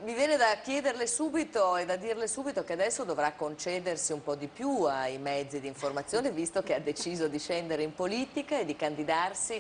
mi viene da chiederle subito e da dirle subito che adesso dovrà concedersi un po' di più ai mezzi di informazione, visto che ha deciso di scendere in politica e di candidarsi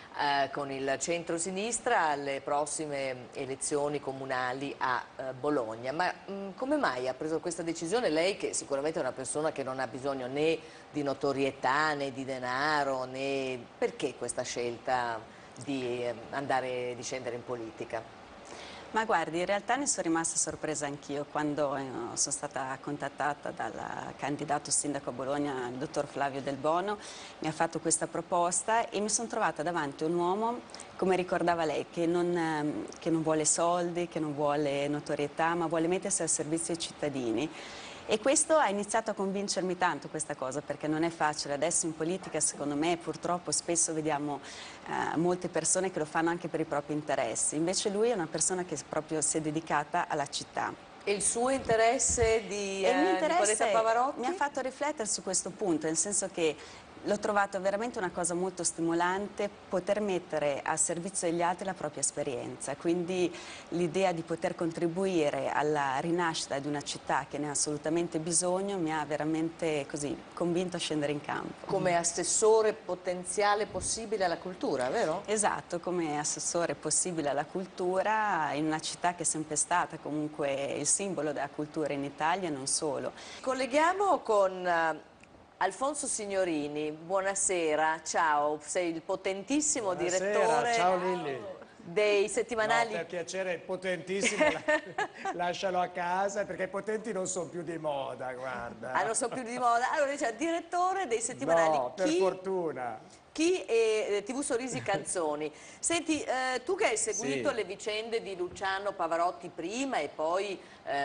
con il centro-sinistra alle prossime elezioni comunali a Bologna. Ma come mai ha preso questa decisione lei, che sicuramente è una persona che non ha bisogno né di notorietà né di denaro, né... perché questa scelta di scendere in politica? Ma guardi, in realtà ne sono rimasta sorpresa anch'io quando sono stata contattata dal candidato sindaco a Bologna, il dottor Flavio Del Bono, mi ha fatto questa proposta e mi sono trovata davanti a un uomo, come ricordava lei, che non vuole soldi, che non vuole notorietà, ma vuole mettersi al servizio dei cittadini. E questo ha iniziato a convincermi tanto, questa cosa, perché non è facile. Adesso in politica, secondo me, purtroppo spesso vediamo molte persone che lo fanno anche per i propri interessi. Invece lui è una persona che proprio si è dedicata alla città. E il suo interesse di E il mio Nicoletta interesse Pavarotti? mi ha fatto riflettere su questo punto, nel senso che l'ho trovato veramente una cosa molto stimolante poter mettere a servizio degli altri la propria esperienza, quindi l'idea di poter contribuire alla rinascita di una città che ne ha assolutamente bisogno mi ha veramente così convinto a scendere in campo. Come assessore potenziale possibile alla cultura, vero? Esatto, come assessore possibile alla cultura in una città che è sempre stata comunque il simbolo della cultura in Italia e non solo. Colleghiamo con Alfonso Signorini. Buonasera, ciao, sei il potentissimo direttore Ciao Lilli. dei settimanali. No, per piacere, potentissimo, lascialo a casa perché i potenti non sono più di moda, guarda. Ah, non so più di moda. Allora, dice, direttore dei settimanali. No, per fortuna. Chi e TV Sorrisi Canzoni. Senti, tu che hai seguito Sì. le vicende di Luciano Pavarotti prima e poi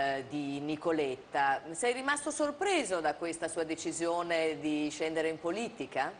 di Nicoletta, sei rimasto sorpreso da questa sua decisione di scendere in politica?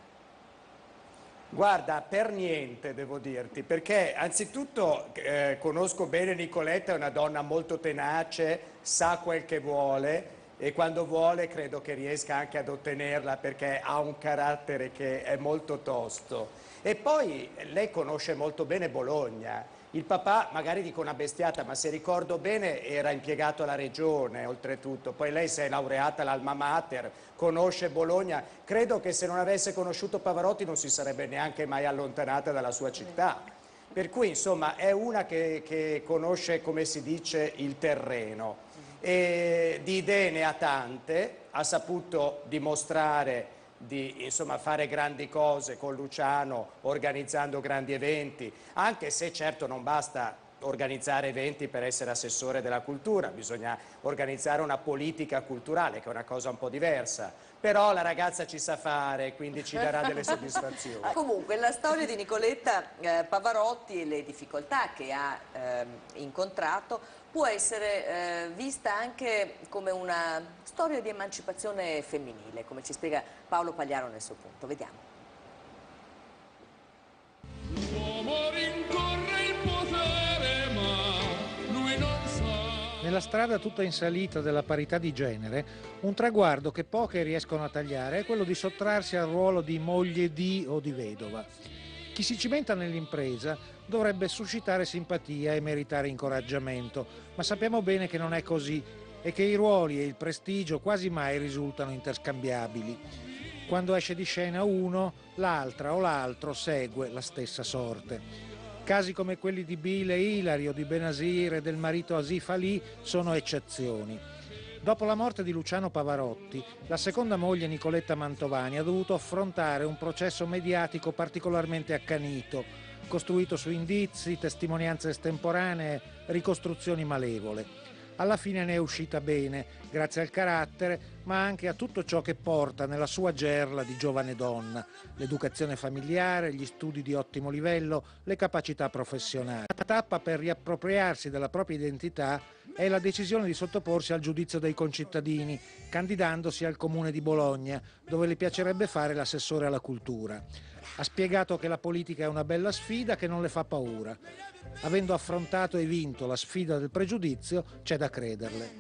Guarda, per niente devo dirti, perché anzitutto conosco bene Nicoletta, è una donna molto tenace, sa quel che vuole e quando vuole credo che riesca anche ad ottenerla perché ha un carattere che è molto tosto. E poi lei conosce molto bene Bologna. Il papà, magari dico una bestiata, ma se ricordo bene era impiegato alla regione oltretutto, poi lei si è laureata all'Alma Mater, conosce Bologna, credo che se non avesse conosciuto Pavarotti non si sarebbe neanche mai allontanata dalla sua città. Per cui insomma è una che conosce, come si dice, il terreno. E di idee ne ha tante, ha saputo dimostrare di insomma, fare grandi cose con Luciano, organizzando grandi eventi, anche se certo non basta organizzare eventi per essere assessore della cultura, bisogna organizzare una politica culturale, che è una cosa un po' diversa. Però la ragazza ci sa fare, quindi ci darà delle soddisfazioni. Comunque, la storia di Nicoletta Pavarotti e le difficoltà che ha incontrato può essere vista anche come una storia di emancipazione femminile, come ci spiega Paolo Pagliaro nel suo punto. Vediamo. L'uomo rincorre il potere, ma lui non sa. Nella strada tutta in salita della parità di genere, un traguardo che poche riescono a tagliare è quello di sottrarsi al ruolo di moglie di o di vedova. Chi si cimenta nell'impresa dovrebbe suscitare simpatia e meritare incoraggiamento, ma sappiamo bene che non è così e che i ruoli e il prestigio quasi mai risultano interscambiabili. Quando esce di scena uno, l'altra o l'altro segue la stessa sorte. Casi come quelli di Bill e Hilary o di Benazir e del marito Asif Ali sono eccezioni. Dopo la morte di Luciano Pavarotti, la seconda moglie Nicoletta Mantovani ha dovuto affrontare un processo mediatico particolarmente accanito, costruito su indizi, testimonianze estemporanee, ricostruzioni malevole. Alla fine ne è uscita bene, grazie al carattere, ma anche a tutto ciò che porta nella sua gerla di giovane donna, l'educazione familiare, gli studi di ottimo livello, le capacità professionali. La tappa per riappropriarsi della propria identità è la decisione di sottoporsi al giudizio dei concittadini, candidandosi al Comune di Bologna, dove le piacerebbe fare l'assessore alla cultura. Ha spiegato che la politica è una bella sfida che non le fa paura. Avendo affrontato e vinto la sfida del pregiudizio, c'è da crederle.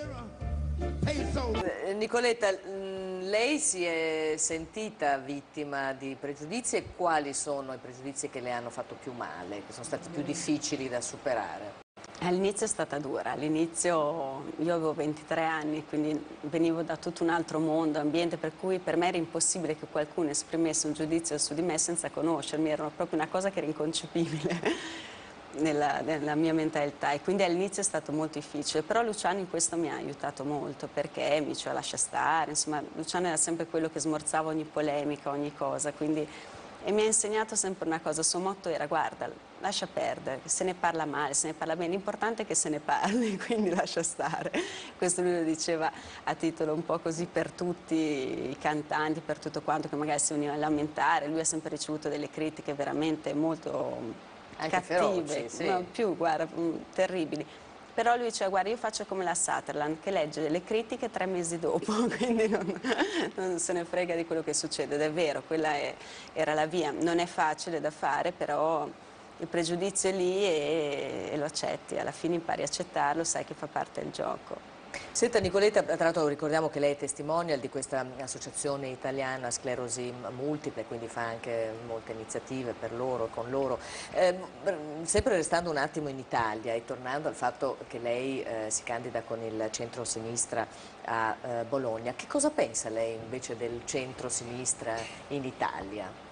Nicoletta, lei si è sentita vittima di pregiudizi e quali sono i pregiudizi che le hanno fatto più male, che sono stati più difficili da superare? All'inizio è stata dura, all'inizio io avevo 23 anni, quindi venivo da tutto un altro mondo, ambiente, per cui per me era impossibile che qualcuno esprimesse un giudizio su di me senza conoscermi, era proprio una cosa che era inconcepibile nella mia mentalità, e quindi all'inizio è stato molto difficile, però Luciano in questo mi ha aiutato molto, perché mi diceva lascia stare, insomma Luciano era sempre quello che smorzava ogni polemica, ogni cosa, quindi... E mi ha insegnato sempre una cosa, il suo motto era guarda, lascia perdere, se ne parla male, se ne parla bene, l'importante è che se ne parli, quindi lascia stare. Questo lui lo diceva a titolo un po' così per tutti i cantanti, per tutto quanto, che magari si venivano a lamentare, lui ha sempre ricevuto delle critiche veramente molto Anche cattive, feroci, sì. no, più, guarda, terribili. Però lui diceva, guarda, io faccio come la Sutherland, che legge le critiche 3 mesi dopo, quindi non se ne frega di quello che succede. Ed è vero, era la via. Non è facile da fare, però il pregiudizio è lì e lo accetti. Alla fine impari a accettarlo, sai che fa parte del gioco. Senta Nicoletta, tra l'altro ricordiamo che lei è testimonial di questa associazione italiana sclerosi multiple, quindi fa anche molte iniziative per loro, con loro. Sempre restando un attimo in Italia e tornando al fatto che lei si candida con il centro-sinistra a Bologna, che cosa pensa lei invece del centro-sinistra in Italia?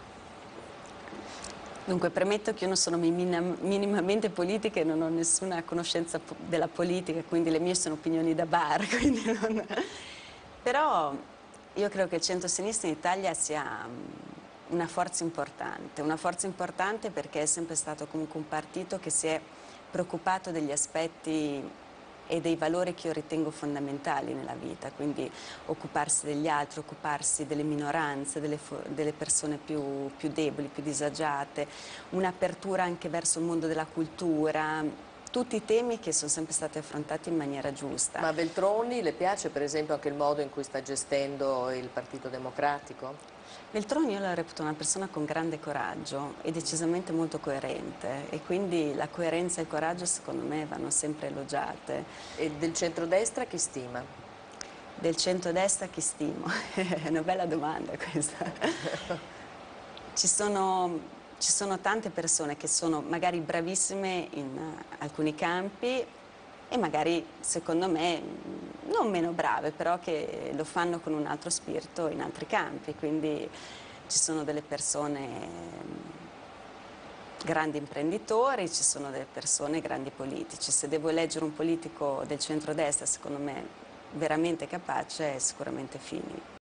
Dunque, premetto che io non sono minimamente politica e non ho nessuna conoscenza della politica, quindi le mie sono opinioni da bar. Quindi non... Però io credo che il centro-sinistra in Italia sia una forza importante perché è sempre stato comunque un partito che si è preoccupato degli aspetti e dei valori che io ritengo fondamentali nella vita, quindi occuparsi degli altri, occuparsi delle minoranze, delle persone più deboli, più disagiate, un'apertura anche verso il mondo della cultura, tutti temi che sono sempre stati affrontati in maniera giusta. Ma a Veltroni le piace per esempio anche il modo in cui sta gestendo il Partito Democratico? Veltroni io la reputo una persona con grande coraggio e decisamente molto coerente, e quindi la coerenza e il coraggio secondo me vanno sempre elogiate. E del centrodestra chi stima? Del centrodestra chi stimo? È una bella domanda questa. Ci sono tante persone che sono magari bravissime in alcuni campi e magari, secondo me, non meno brave, però che lo fanno con un altro spirito in altri campi. Quindi ci sono delle persone grandi imprenditori, ci sono delle persone grandi politici. Se devo eleggere un politico del centrodestra, secondo me, veramente capace, è sicuramente Fini.